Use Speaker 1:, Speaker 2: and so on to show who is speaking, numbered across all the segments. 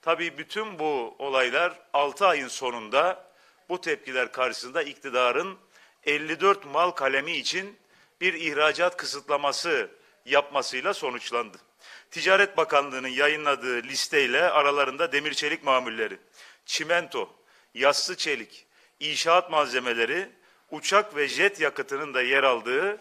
Speaker 1: Tabii bütün bu olaylar 6 ayın sonunda bu tepkiler karşısında iktidarın 54 mal kalemi için bir ihracat kısıtlaması yapmasıyla sonuçlandı. Ticaret Bakanlığı'nın yayınladığı listeyle aralarında demir çelik mamulleri, çimento, yassı çelik, inşaat malzemeleri, uçak ve jet yakıtının da yer aldığı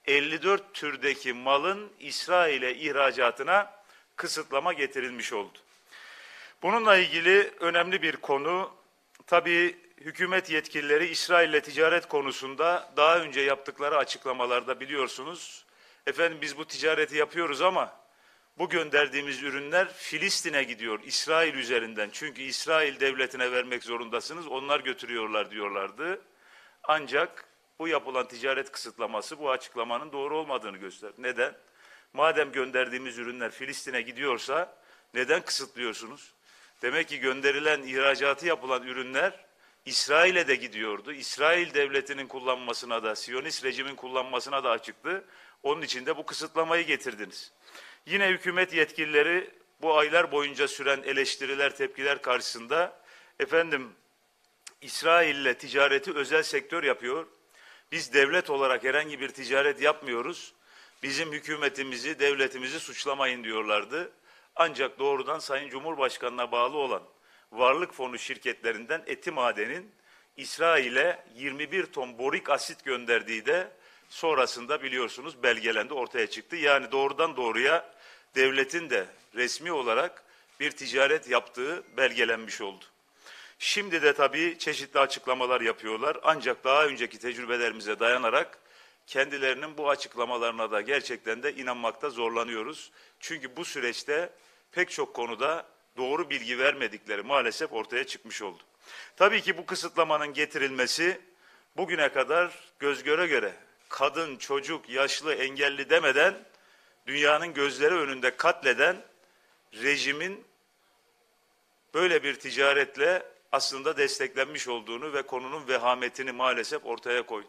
Speaker 1: 54 türdeki malın İsrail'e ihracatına kısıtlama getirilmiş oldu. Bununla ilgili önemli bir konu, tabii hükümet yetkilileri İsrail'le ticaret konusunda daha önce yaptıkları açıklamalarda biliyorsunuz, efendim biz bu ticareti yapıyoruz ama bu gönderdiğimiz ürünler Filistin'e gidiyor, İsrail üzerinden. Çünkü İsrail devletine vermek zorundasınız, onlar götürüyorlar diyorlardı. Ancak bu yapılan ticaret kısıtlaması bu açıklamanın doğru olmadığını gösterdi. Neden? Madem gönderdiğimiz ürünler Filistin'e gidiyorsa neden kısıtlıyorsunuz? Demek ki gönderilen, ihracatı yapılan ürünler İsrail'e de gidiyordu. İsrail devletinin kullanmasına da, Siyonist rejimin kullanmasına da açıktı. Onun için de bu kısıtlamayı getirdiniz. Yine hükümet yetkilileri bu aylar boyunca süren eleştiriler, tepkiler karşısında efendim İsrail'le ticareti özel sektör yapıyor. Biz devlet olarak herhangi bir ticaret yapmıyoruz. Bizim hükümetimizi, devletimizi suçlamayın diyorlardı. Ancak doğrudan Sayın Cumhurbaşkanı'na bağlı olan Varlık Fonu şirketlerinden Etimaden'in İsrail'e 21 ton borik asit gönderdiği de sonrasında biliyorsunuz belgelendi, ortaya çıktı. Yani doğrudan doğruya devletin de resmi olarak bir ticaret yaptığı belgelenmiş oldu. Şimdi de tabii çeşitli açıklamalar yapıyorlar. Ancak daha önceki tecrübelerimize dayanarak kendilerinin bu açıklamalarına da gerçekten de inanmakta zorlanıyoruz. Çünkü bu süreçte pek çok konuda doğru bilgi vermedikleri maalesef ortaya çıkmış oldu. Tabii ki bu kısıtlamanın getirilmesi bugüne kadar göz göre göre kadın, çocuk, yaşlı, engelli demeden dünyanın gözleri önünde katleden rejimin böyle bir ticaretle aslında desteklenmiş olduğunu ve konunun vehametini maalesef ortaya koydu.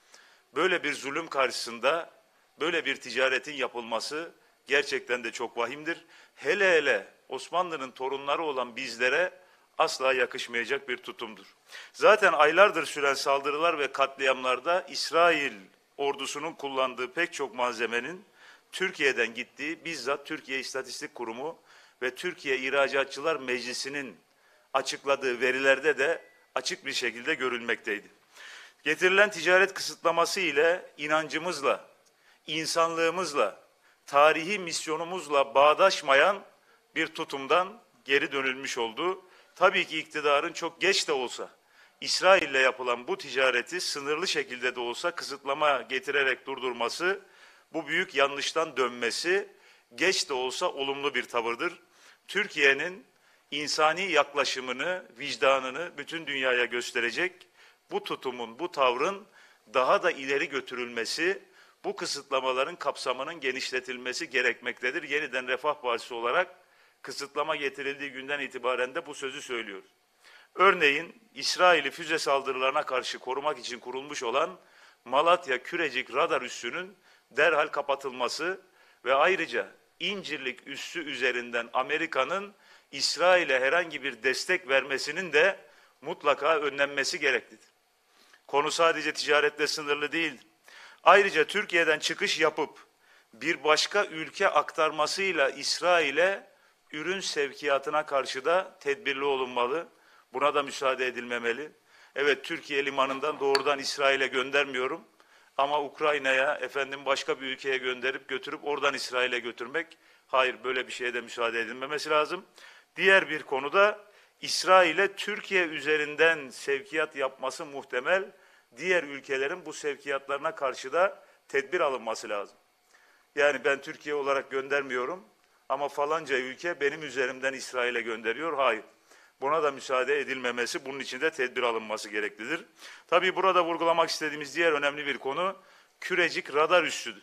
Speaker 1: Böyle bir zulüm karşısında böyle bir ticaretin yapılması gerçekten de çok vahimdir. Hele hele Osmanlı'nın torunları olan bizlere asla yakışmayacak bir tutumdur. Zaten aylardır süren saldırılar ve katliamlarda İsrail ordusunun kullandığı pek çok malzemenin Türkiye'den gittiği bizzat Türkiye İstatistik Kurumu ve Türkiye İhracatçılar Meclisi'nin açıkladığı verilerde de açık bir şekilde görülmekteydi. Getirilen ticaret kısıtlaması ile inancımızla, insanlığımızla, tarihi misyonumuzla bağdaşmayan bir tutumdan geri dönülmüş oldu. Tabii ki iktidarın çok geç de olsa İsrail'le yapılan bu ticareti sınırlı şekilde de olsa kısıtlama getirerek durdurması, bu büyük yanlıştan dönmesi geç de olsa olumlu bir tavırdır. Türkiye'nin insani yaklaşımını, vicdanını bütün dünyaya gösterecek bu tutumun, bu tavrın daha da ileri götürülmesi, bu kısıtlamaların kapsamının genişletilmesi gerekmektedir. Yeniden Refah Partisi olarak kısıtlama getirildiği günden itibaren de bu sözü söylüyoruz. Örneğin İsrail'i füze saldırılarına karşı korumak için kurulmuş olan Malatya Kürecik radar üssünün derhal kapatılması ve ayrıca İncirlik üssü üzerinden Amerika'nın İsrail'e herhangi bir destek vermesinin de mutlaka önlenmesi gereklidir. Konu sadece ticaretle sınırlı değil. Ayrıca Türkiye'den çıkış yapıp bir başka ülke aktarmasıyla İsrail'e ürün sevkiyatına karşı da tedbirli olunmalı. Buna da müsaade edilmemeli. Evet, Türkiye limanından doğrudan İsrail'e göndermiyorum. Ama Ukrayna'ya, başka bir ülkeye gönderip götürüp oradan İsrail'e götürmek, hayır, böyle bir şeye de müsaade edilmemesi lazım. Diğer bir konuda İsrail'e Türkiye üzerinden sevkiyat yapması muhtemel, diğer ülkelerin bu sevkiyatlarına karşı da tedbir alınması lazım. Yani ben Türkiye olarak göndermiyorum ama falanca ülke benim üzerimden İsrail'e gönderiyor, hayır. Buna da müsaade edilmemesi, bunun için de tedbir alınması gereklidir. Tabii burada vurgulamak istediğimiz diğer önemli bir konu Kürecik radar üssüdür.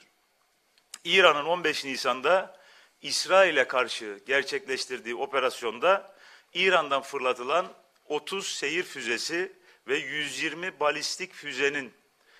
Speaker 1: İran'ın 15 Nisan'da İsrail'e karşı gerçekleştirdiği operasyonda İran'dan fırlatılan 30 seyir füzesi ve 120 balistik füzenin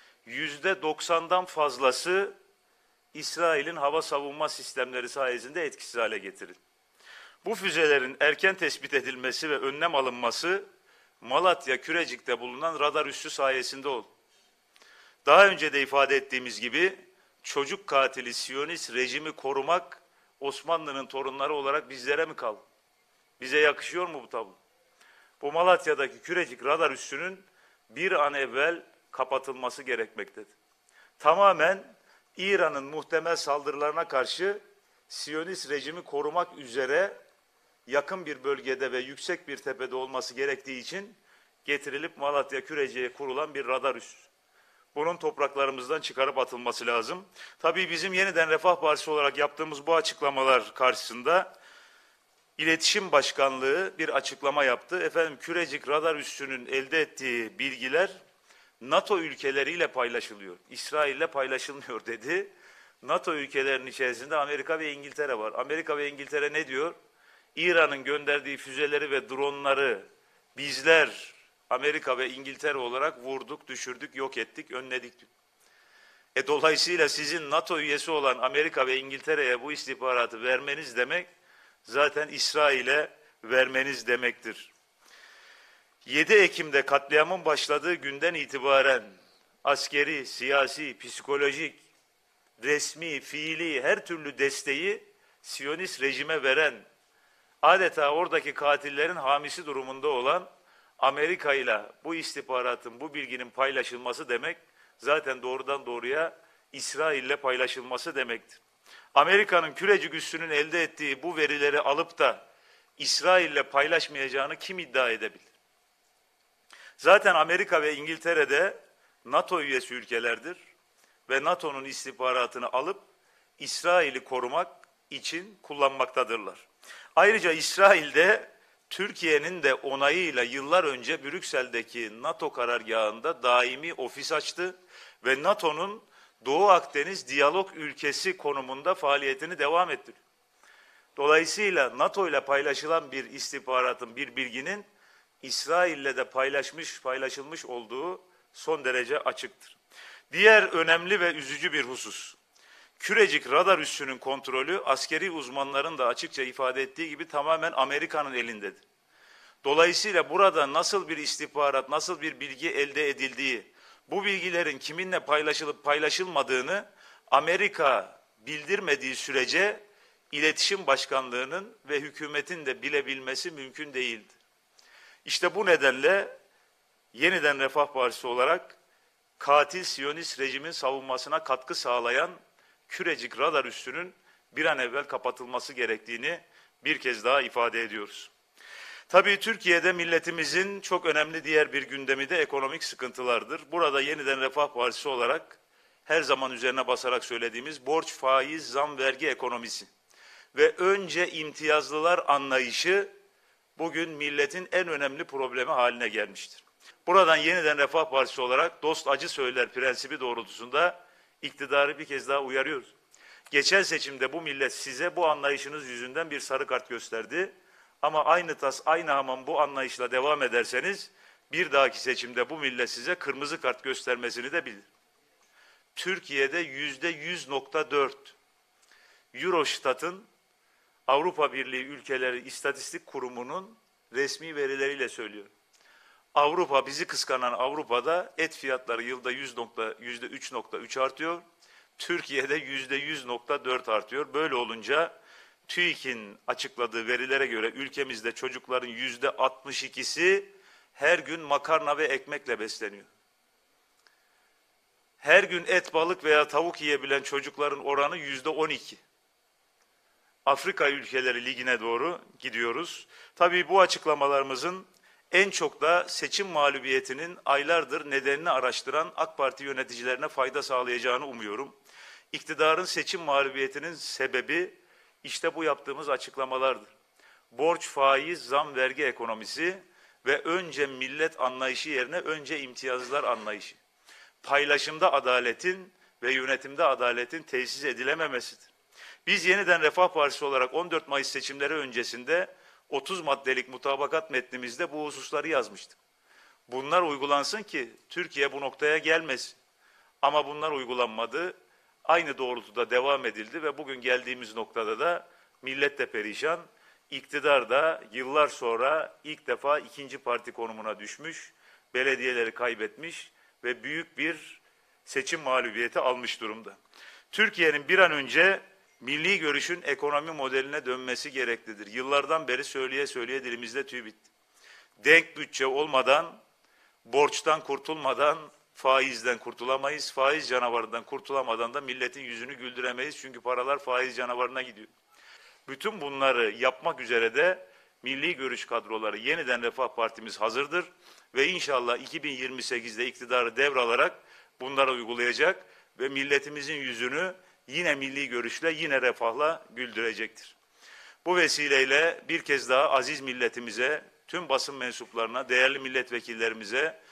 Speaker 1: %90'dan fazlası İsrail'in hava savunma sistemleri sayesinde etkisiz hale getirildi. Bu füzelerin erken tespit edilmesi ve önlem alınması Malatya Kürecik'te bulunan radar üssü sayesinde oldu. Daha önce de ifade ettiğimiz gibi çocuk katili Siyonist rejimi korumak Osmanlı'nın torunları olarak bizlere mi kaldı? Bize yakışıyor mu bu tablo? Bu Malatya'daki Kürecik radar üssünün bir an evvel kapatılması gerekmektedir. Tamamen İran'ın muhtemel saldırılarına karşı Siyonist rejimi korumak üzere yakın bir bölgede ve yüksek bir tepede olması gerektiği için getirilip Malatya Kürecik'e kurulan bir radar üssü. Bunun topraklarımızdan çıkarıp atılması lazım. Tabii bizim yeniden Refah Partisi olarak yaptığımız bu açıklamalar karşısında İletişim Başkanlığı bir açıklama yaptı. Efendim Kürecik radar üssünün elde ettiği bilgiler NATO ülkeleriyle paylaşılıyor. İsrail'le paylaşılmıyor dedi. NATO ülkelerinin içerisinde Amerika ve İngiltere var. Amerika ve İngiltere ne diyor? İran'ın gönderdiği füzeleri ve dronları bizler Amerika ve İngiltere olarak vurduk, düşürdük, yok ettik, önledik. Dolayısıyla sizin NATO üyesi olan Amerika ve İngiltere'ye bu istihbaratı vermeniz demek zaten İsrail'e vermeniz demektir. 7 Ekim'de katliamın başladığı günden itibaren askeri, siyasi, psikolojik, resmi, fiili her türlü desteği Siyonist rejime veren, adeta oradaki katillerin hamisi durumunda olan Amerika ile bu istihbaratın, bu bilginin paylaşılması demek zaten doğrudan doğruya İsrail ile paylaşılması demektir. Amerika'nın Kürecik üssünün elde ettiği bu verileri alıp da İsrail ile paylaşmayacağını kim iddia edebilir? Zaten Amerika ve İngiltere'de NATO üyesi ülkelerdir ve NATO'nun istihbaratını alıp İsrail'i korumak için kullanmaktadırlar. Ayrıca İsrail'de Türkiye'nin de onayıyla yıllar önce Brüksel'deki NATO karargahında daimi ofis açtı ve NATO'nun Doğu Akdeniz diyalog ülkesi konumunda faaliyetini devam ettiriyor. Dolayısıyla NATO ile paylaşılan bir istihbaratın, bir bilginin İsrail'le de paylaşılmış olduğu son derece açıktır. Diğer önemli ve üzücü bir husus, Kürecik radar üssünün kontrolü askeri uzmanların da açıkça ifade ettiği gibi tamamen Amerika'nın elindedir. Dolayısıyla burada nasıl bir istihbarat, nasıl bir bilgi elde edildiği, bu bilgilerin kiminle paylaşılıp paylaşılmadığını Amerika bildirmediği sürece İletişim Başkanlığı'nın ve hükümetin de bilebilmesi mümkün değildir. İşte bu nedenle yeniden Refah Partisi olarak katil Siyonist rejimin savunmasına katkı sağlayan Kürecik radar üssünün bir an evvel kapatılması gerektiğini bir kez daha ifade ediyoruz. Tabii Türkiye'de milletimizin çok önemli diğer bir gündemi de ekonomik sıkıntılardır. Burada yeniden Refah Partisi olarak her zaman üzerine basarak söylediğimiz borç, faiz, zam, vergi ekonomisi ve önce imtiyazlılar anlayışı bugün milletin en önemli problemi haline gelmiştir. Buradan yeniden Refah Partisi olarak dost acı söyler prensibi doğrultusunda iktidarı bir kez daha uyarıyoruz. Geçen seçimde bu millet size bu anlayışınız yüzünden bir sarı kart gösterdi. Ama aynı tas, aynı hamam bu anlayışla devam ederseniz bir dahaki seçimde bu millet size kırmızı kart göstermesini de bilir. Türkiye'de %100.4 Eurostat'ın Avrupa Birliği Ülkeleri İstatistik Kurumu'nun resmi verileriyle söylüyor. Avrupa, bizi kıskanan Avrupa'da et fiyatları yılda %3.3 artıyor. Türkiye'de %100.4 artıyor. Böyle olunca TÜİK'in açıkladığı verilere göre ülkemizde çocukların %62'si her gün makarna ve ekmekle besleniyor. Her gün et, balık veya tavuk yiyebilen çocukların oranı %12. Afrika ülkeleri ligine doğru gidiyoruz. Tabii bu açıklamalarımızın en çok da seçim mağlubiyetinin aylardır nedenini araştıran AK Parti yöneticilerine fayda sağlayacağını umuyorum. İktidarın seçim mağlubiyetinin sebebi işte bu yaptığımız açıklamalardır. Borç, faiz, zam, vergi ekonomisi ve önce millet anlayışı yerine önce imtiyazlar anlayışı. Paylaşımda adaletin ve yönetimde adaletin tesis edilememesidir. Biz yeniden Refah Partisi olarak 14 Mayıs seçimleri öncesinde 30 maddelik mutabakat metnimizde bu hususları yazmıştık. Bunlar uygulansın ki Türkiye bu noktaya gelmesin. Ama bunlar uygulanmadı. Aynı doğrultuda devam edildi ve bugün geldiğimiz noktada da millet de perişan, iktidar da yıllar sonra ilk defa ikinci parti konumuna düşmüş, belediyeleri kaybetmiş ve büyük bir seçim mağlubiyeti almış durumda. Türkiye'nin bir an önce milli görüşün ekonomi modeline dönmesi gereklidir. Yıllardan beri söyleye söyleye dilimizde tüy bitti. Denk bütçe olmadan, borçtan kurtulmadan faizden kurtulamayız. Faiz canavarından kurtulamadan da milletin yüzünü güldüremeyiz. Çünkü paralar faiz canavarına gidiyor. Bütün bunları yapmak üzere de milli görüş kadroları yeniden Refah Partimiz hazırdır. Ve inşallah 2028'de iktidarı devralarak bunları uygulayacak ve milletimizin yüzünü yine milli görüşle, yine refahla güldürecektir. Bu vesileyle bir kez daha aziz milletimize, tüm basın mensuplarına, değerli milletvekillerimize